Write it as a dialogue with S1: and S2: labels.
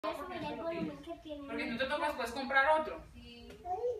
S1: Porque si no te tomas, puedes comprar otro.